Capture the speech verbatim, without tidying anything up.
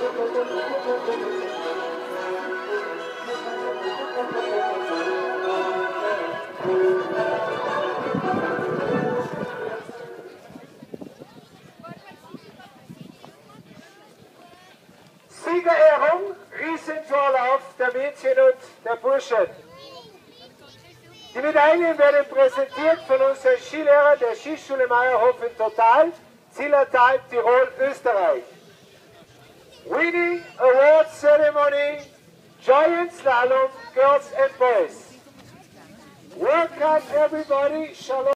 Siegerehrung, Riesentorlauf der Mädchen und der Burschen. Die Medaillen werden präsentiert von unserem Skilehrer der Skischule Meyerhofen Total, Zillertal, Tirol, Österreich. Winning Award Ceremony, Giant Slalom, Girls and Boys. Welcome everybody, Shalom.